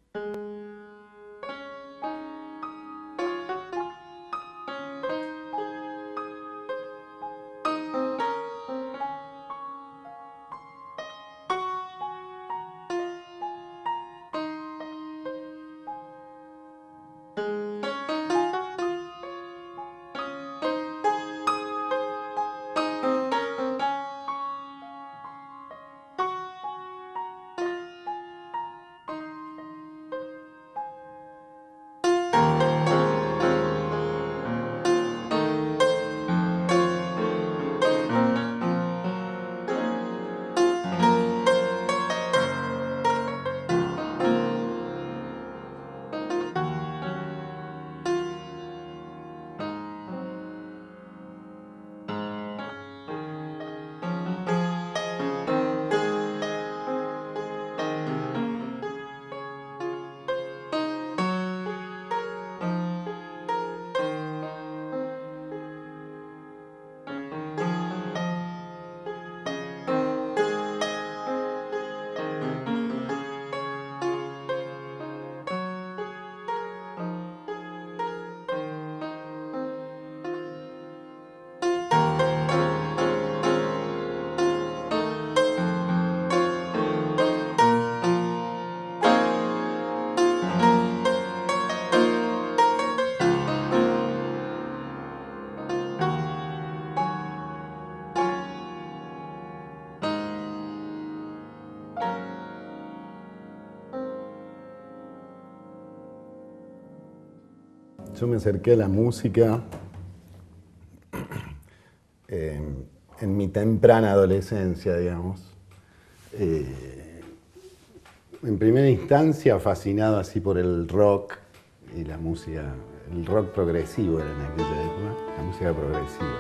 Yo me acerqué a la música en mi temprana adolescencia, digamos. En primera instancia fascinado así por el rock y la música, el rock progresivo era en aquella época, la música progresiva.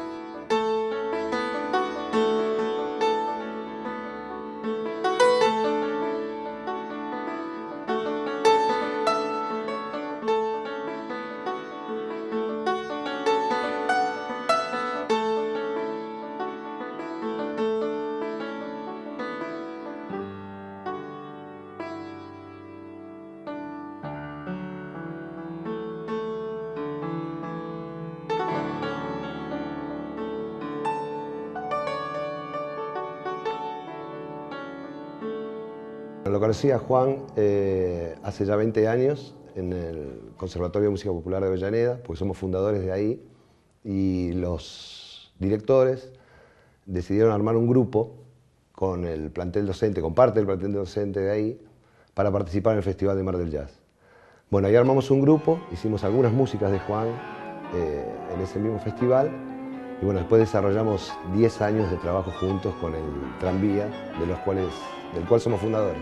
Lo conocí a Juan hace ya 20 años en el Conservatorio de Música Popular de Avellaneda, porque somos fundadores de ahí, y los directores decidieron armar un grupo con el plantel docente, con parte del plantel docente de ahí, para participar en el Festival de Mar del Jazz. Bueno, ahí armamos un grupo, hicimos algunas músicas de Juan en ese mismo festival, y bueno, después desarrollamos 10 años de trabajo juntos con el Tranvía, del cual somos fundadores.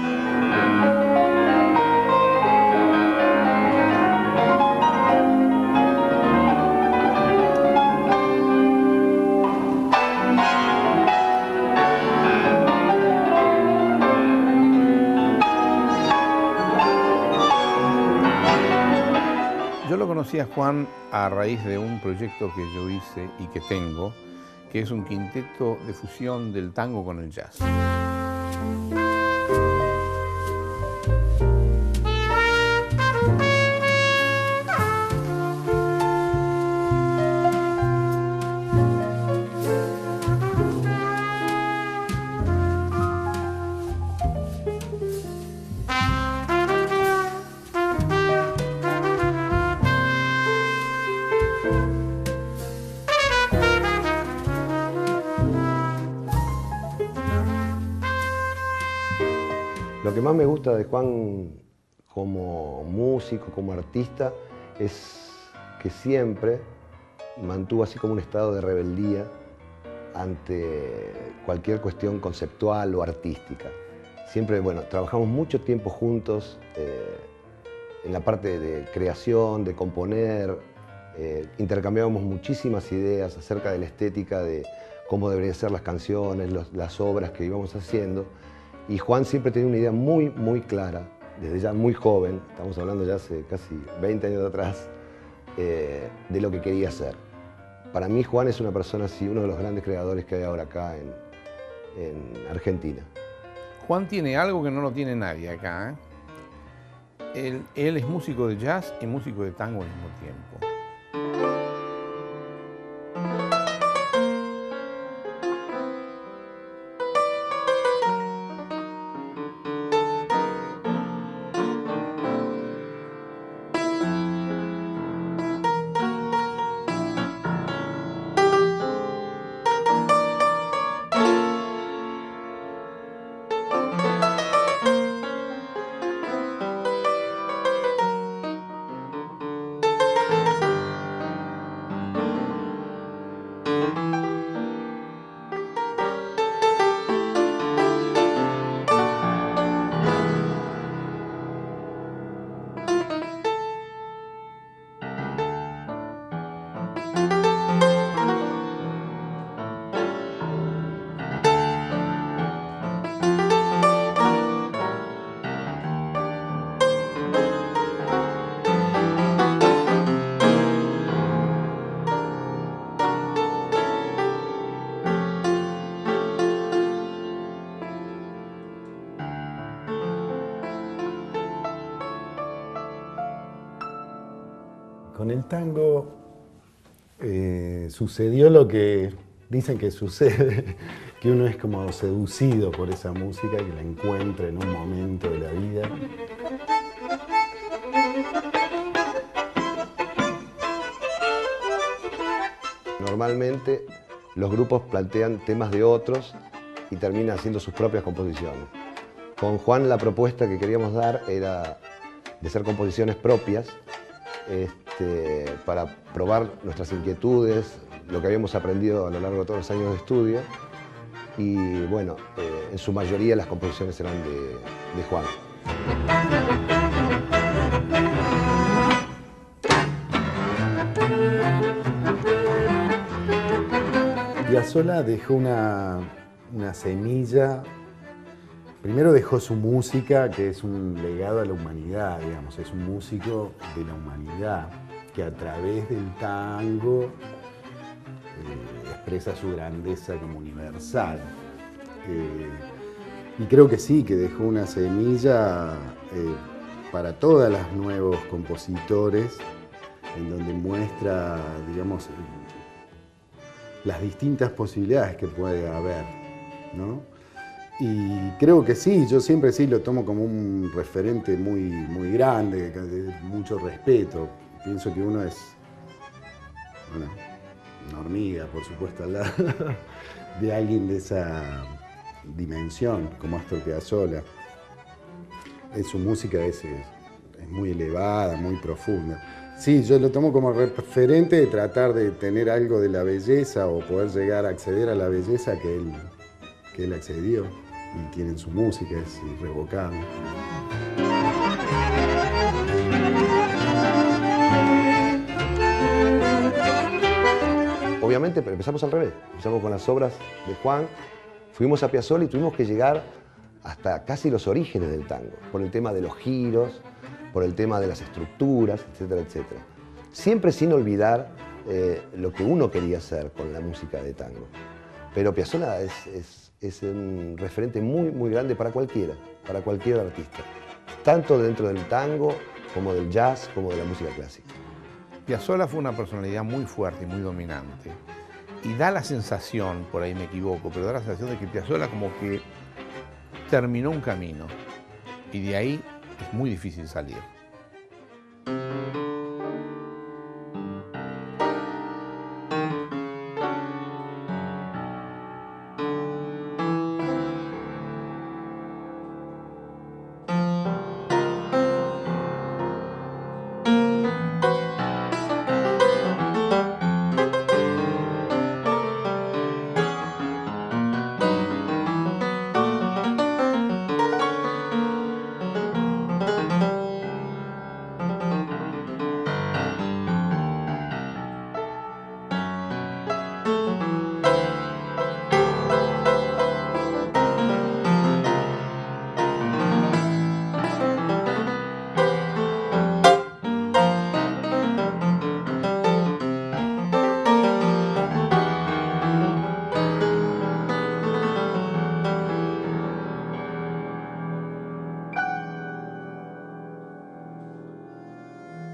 Yo lo conocí a Juan a raíz de un proyecto que yo hice y que tengo, que es un quinteto de fusión del tango con el jazz. Lo que más me gusta de Juan como músico, como artista, es que siempre mantuvo así como un estado de rebeldía ante cualquier cuestión conceptual o artística. Siempre, bueno, trabajamos mucho tiempo juntos en la parte de creación, de componer, intercambiábamos muchísimas ideas acerca de la estética, de cómo deberían ser las canciones, las obras que íbamos haciendo. Y Juan siempre tenía una idea muy, muy clara, desde ya muy joven, estamos hablando ya hace casi 20 años atrás, de lo que quería hacer. Para mí Juan es una persona así, uno de los grandes creadores que hay ahora acá en Argentina. Juan tiene algo que no lo tiene nadie acá, Él es músico de jazz y músico de tango al mismo tiempo. Con el tango sucedió lo que dicen que sucede, que uno es como seducido por esa música, que la encuentra en un momento de la vida. Normalmente los grupos plantean temas de otros y terminan haciendo sus propias composiciones. Con Juan la propuesta que queríamos dar era de hacer composiciones propias, para probar nuestras inquietudes, lo que habíamos aprendido a lo largo de todos los años de estudio. Y bueno, en su mayoría las composiciones eran de Juan. Piazzolla dejó una semilla. Primero dejó su música, que es un legado a la humanidad, digamos, es un músico de la humanidad, que a través del tango expresa su grandeza como universal. Y creo que sí, que dejó una semilla para todos los nuevos compositores, en donde muestra, digamos, las distintas posibilidades que puede haber, ¿no? Y creo que sí, yo siempre sí lo tomo como un referente muy grande, de mucho respeto. Pienso que uno es, bueno, una hormiga, por supuesto, al lado de alguien de esa dimensión, como Astor Piazzolla. Su música es muy elevada, muy profunda. Sí, yo lo tomo como referente de tratar de tener algo de la belleza o poder llegar a acceder a la belleza que él accedió y tiene en su música, es irrevocable. Obviamente empezamos al revés, empezamos con las obras de Juan, fuimos a Piazzolla y tuvimos que llegar hasta casi los orígenes del tango, por el tema de los giros, por el tema de las estructuras, etcétera, etcétera. Siempre sin olvidar lo que uno quería hacer con la música de tango. Pero Piazzolla es un referente muy grande para cualquier artista, tanto dentro del tango, como del jazz, como de la música clásica. Piazzolla fue una personalidad muy fuerte y muy dominante. Y da la sensación, por ahí me equivoco, pero da la sensación de que Piazzolla como que terminó un camino y de ahí es muy difícil salir.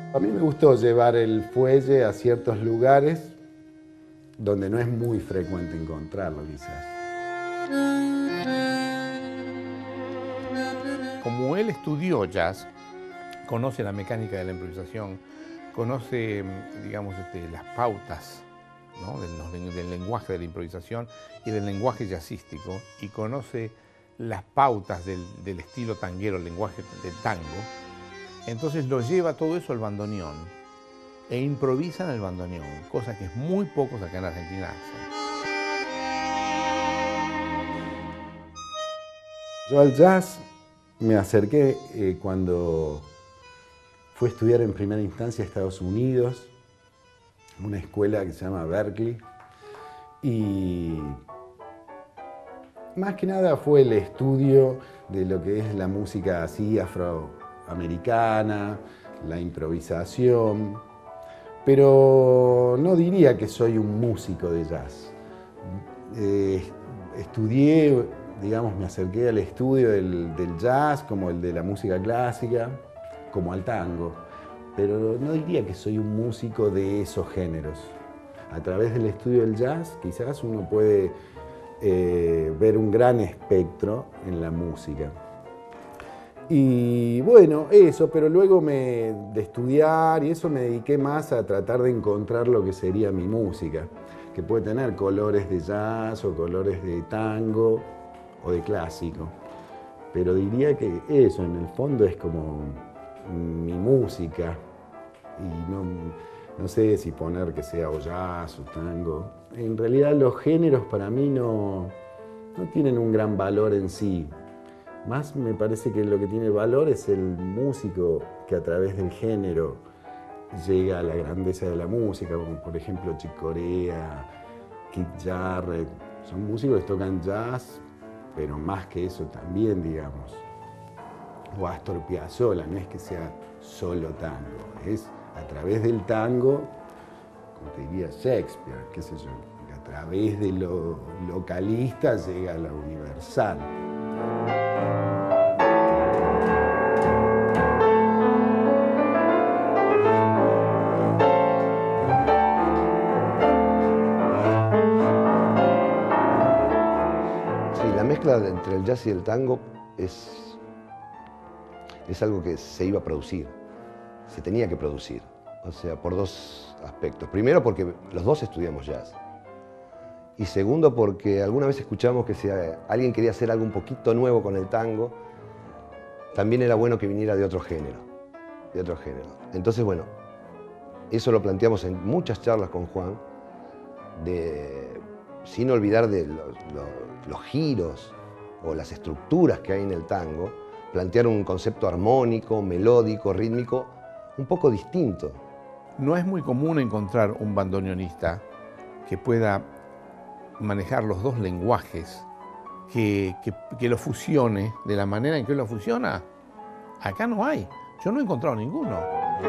A mí me gustó llevar el fuelle a ciertos lugares donde no es muy frecuente encontrarlo, quizás. Como él estudió jazz, conoce la mecánica de la improvisación, conoce, digamos, las pautas, ¿no?, del lenguaje de la improvisación y del lenguaje jazzístico, y conoce las pautas del estilo tanguero, el lenguaje del tango. Entonces lo lleva todo eso al bandoneón e improvisa en el bandoneón, cosa que muy pocos acá en Argentina hacen. Yo al jazz me acerqué cuando fui a estudiar en primera instancia a Estados Unidos, una escuela que se llama Berkeley, y más que nada fue el estudio de lo que es la música así afroamericana, la improvisación, pero no diría que soy un músico de jazz. Estudié, digamos, me acerqué al estudio del jazz como el de la música clásica, como al tango, pero no diría que soy un músico de esos géneros. A través del estudio del jazz quizás uno puede ver un gran espectro en la música. Y bueno, eso, pero luego de estudiar y eso me dediqué más a tratar de encontrar lo que sería mi música, que puede tener colores de jazz o colores de tango o de clásico. Pero diría que eso, en el fondo, es como mi música. Y no sé si poner que sea o jazz o tango. En realidad los géneros para mí no tienen un gran valor en sí. Más me parece que lo que tiene valor es el músico que a través del género llega a la grandeza de la música, como por ejemplo Chick Corea, Keith Jarrett. Son músicos que tocan jazz, pero más que eso también, digamos. O Astor Piazzolla, no es que sea solo tango, es a través del tango, como te diría Shakespeare, qué sé yo, que a través de lo localista llega a lo universal. Sí, la mezcla entre el jazz y el tango es algo que se iba a producir, se tenía que producir, o sea, por dos aspectos. Primero, porque los dos estudiamos jazz. Y segundo, porque alguna vez escuchamos que si alguien quería hacer algo un poquito nuevo con el tango, también era bueno que viniera de otro género, Entonces, bueno, eso lo planteamos en muchas charlas con Juan, sin olvidar de los giros o las estructuras que hay en el tango, plantear un concepto armónico, melódico, rítmico, un poco distinto. No es muy común encontrar un bandoneonista que pueda manejar los dos lenguajes, que lo fusione de la manera en que él lo fusiona. Acá no hay. Yo no he encontrado ninguno.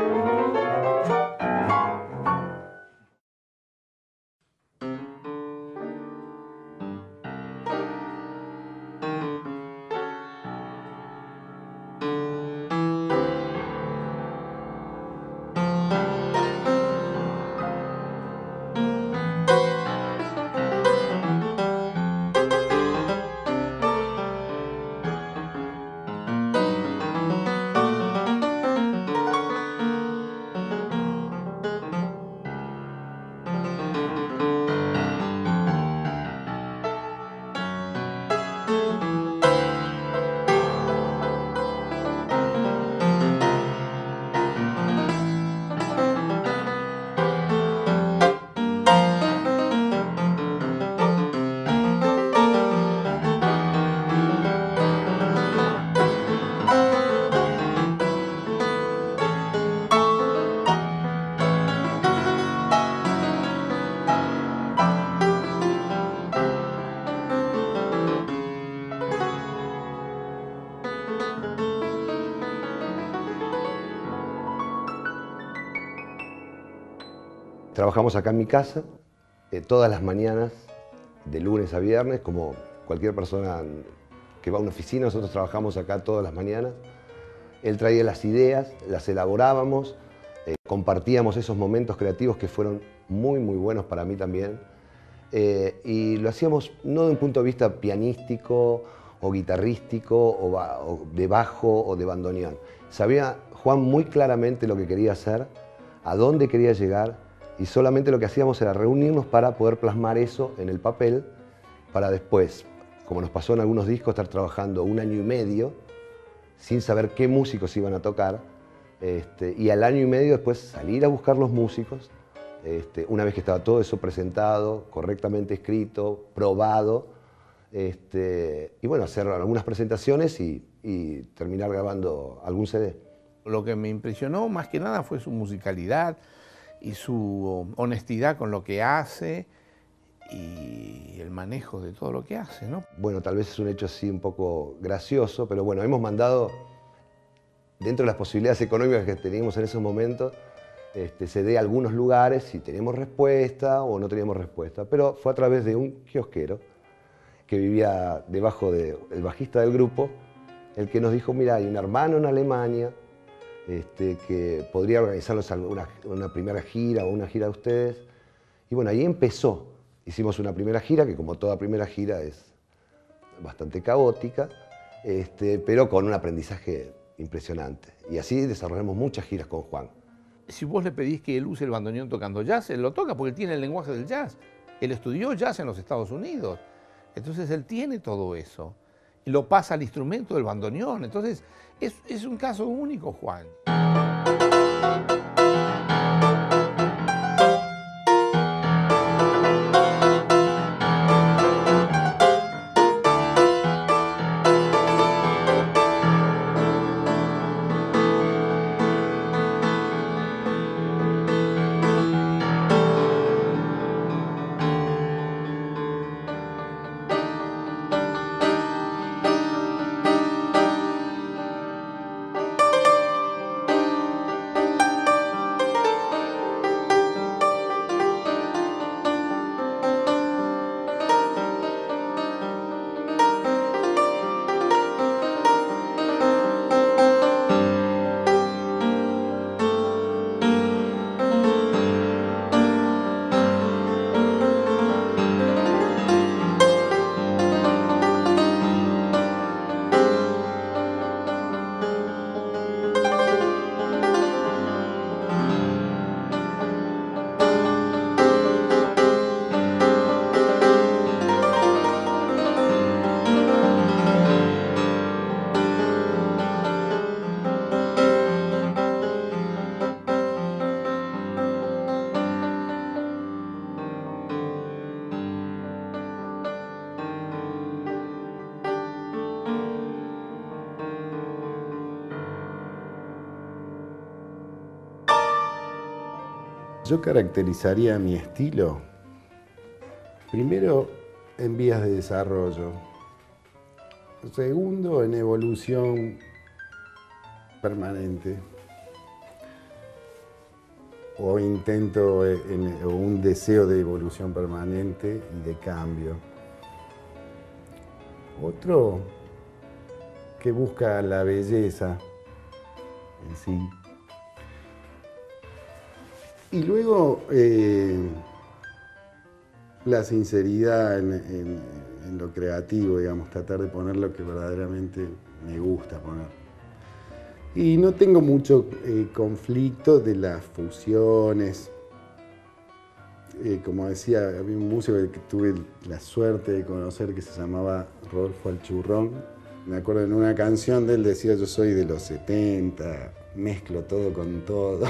Trabajamos acá en mi casa, todas las mañanas, de lunes a viernes, como cualquier persona que va a una oficina, nosotros trabajamos acá todas las mañanas. Él traía las ideas, las elaborábamos, Compartíamos esos momentos creativos que fueron muy, muy buenos para mí también. Y lo hacíamos no de un punto de vista pianístico o guitarrístico o de bajo o de bandoneón. Sabía Juan muy claramente lo que quería hacer, a dónde quería llegar, y solamente lo que hacíamos era reunirnos para poder plasmar eso en el papel, para después, como nos pasó en algunos discos, estar trabajando 1 año y medio sin saber qué músicos iban a tocar, y al año y medio después salir a buscar los músicos, una vez que estaba todo eso presentado, correctamente escrito, probado, y bueno, hacer algunas presentaciones y terminar grabando algún CD. Lo que me impresionó más que nada fue su musicalidad y su honestidad con lo que hace y el manejo de todo lo que hace, ¿no? Bueno, tal vez es un hecho así un poco gracioso, pero bueno, hemos mandado, dentro de las posibilidades económicas que teníamos en esos momentos, CD a algunos lugares si teníamos respuesta o no teníamos respuesta, pero fue a través de un kiosquero que vivía debajo del bajista del grupo, el que nos dijo, mira, hay un hermano en Alemania que podría organizarlos una primera gira o una gira de ustedes. Y bueno, ahí empezó. Hicimos una primera gira, que como toda primera gira es bastante caótica, pero con un aprendizaje impresionante. Y así desarrollamos muchas giras con Juan. Si vos le pedís que él use el bandoneón tocando jazz, él lo toca porque él tiene el lenguaje del jazz. Él estudió jazz en los Estados Unidos. Entonces él tiene todo eso. Y lo pasa al instrumento del bandoneón. Entonces es un caso único, Juan. Yo caracterizaría mi estilo, primero, en vías de desarrollo. Segundo, en evolución permanente. O intento, o un deseo de evolución permanente y de cambio. Otro, que busca la belleza en sí. Y luego, la sinceridad en lo creativo, digamos, tratar de poner lo que verdaderamente me gusta poner. Y no tengo mucho conflicto de las fusiones. Como decía, había un músico que tuve la suerte de conocer que se llamaba Rodolfo Alchurrón. Me acuerdo en una canción de él decía, yo soy de los 70, mezclo todo con todo.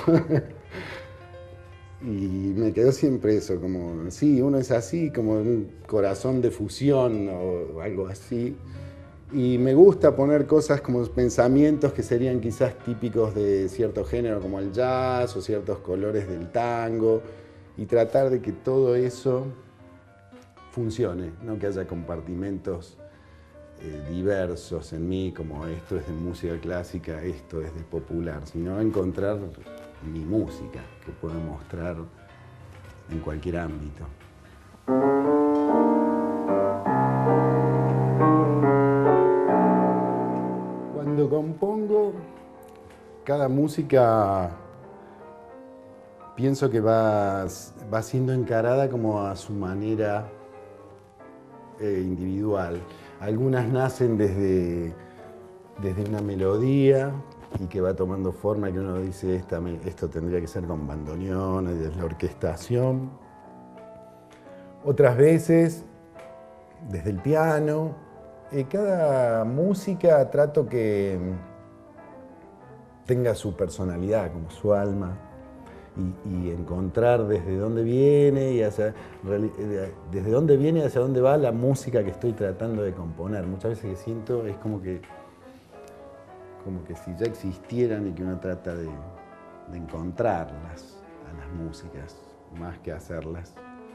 Y me quedó siempre eso, como, sí, uno es así, como un corazón de fusión o algo así. Y me gusta poner cosas como pensamientos que serían quizás típicos de cierto género, como el jazz o ciertos colores del tango, y tratar de que todo eso funcione, no que haya compartimentos diversos en mí, como esto es de música clásica, esto es de popular, sino encontrar mi música, que puedo mostrar en cualquier ámbito. Cuando compongo, cada música pienso que va siendo encarada como a su manera individual. Algunas nacen desde una melodía y que va tomando forma, que uno dice, esto tendría que ser con bandoneón, desde la orquestación. Otras veces desde el piano. Cada música trato que tenga su personalidad, como su alma, y encontrar desde dónde viene y hacia dónde va la música que estoy tratando de componer. Muchas veces que siento es como que si ya existieran y que uno trata de encontrarlas a las músicas, más que hacerlas.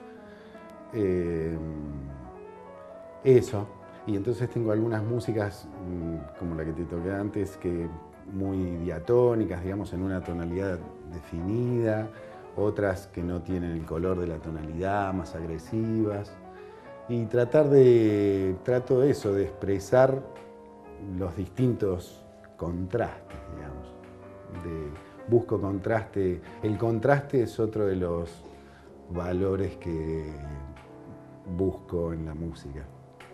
Eso. Y entonces tengo algunas músicas, como la que te toqué antes, que muy diatónicas, digamos, en una tonalidad definida, otras que no tienen el color de la tonalidad, más agresivas. Y trato de expresar los distintos contrastes, digamos. Busco contraste. El contraste es otro de los valores que busco en la música.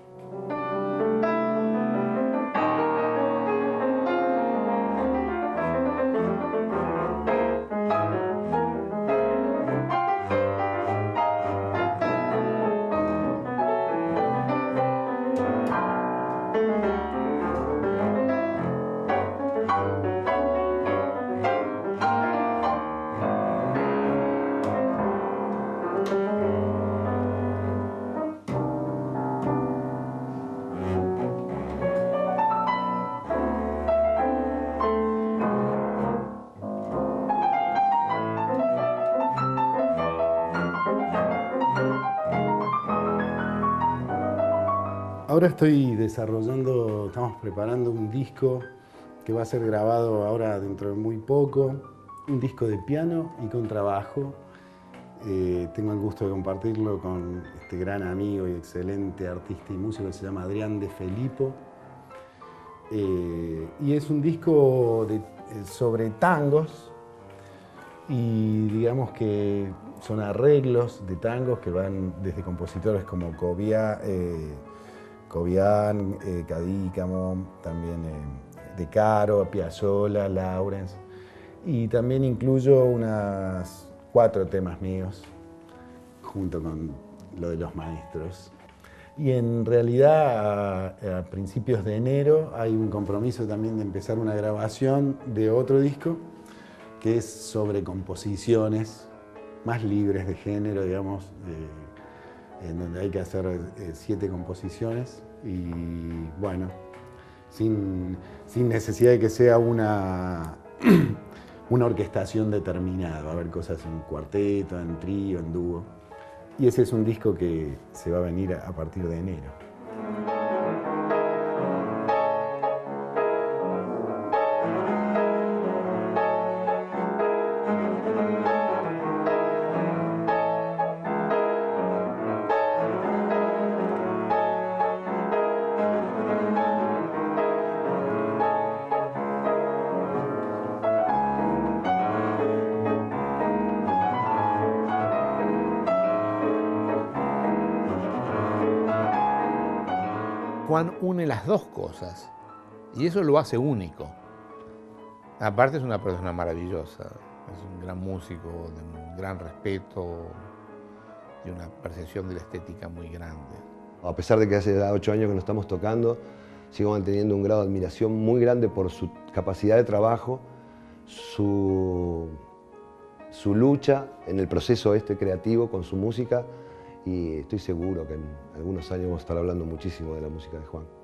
Ahora estamos preparando un disco que va a ser grabado ahora dentro de muy poco, un disco de piano y contrabajo. Tengo el gusto de compartirlo con este gran amigo y excelente artista y músico que se llama Adrián De Filippo. Y es un disco sobre tangos y digamos que son arreglos de tangos que van desde compositores como Cobian, Cadícamo, también De Caro, Piazzolla, Lawrence, y también incluyo unas 4 temas míos junto con lo de los maestros. Y en realidad a principios de enero hay un compromiso también de empezar una grabación de otro disco que es sobre composiciones más libres de género, digamos, en donde hay que hacer 7 composiciones y bueno, sin necesidad de que sea una orquestación determinada. Va a haber cosas en cuarteto, en trío, en dúo. Y ese es un disco que se va a venir a partir de enero. Juan une las dos cosas y eso lo hace único. Aparte es una persona maravillosa, es un gran músico, de un gran respeto, de una percepción de la estética muy grande. A pesar de que hace 8 años que nos estamos tocando, sigo manteniendo un grado de admiración muy grande por su capacidad de trabajo, su lucha en el proceso creativo con su música, y estoy seguro que en algunos años vamos a estar hablando muchísimo de la música de Juan.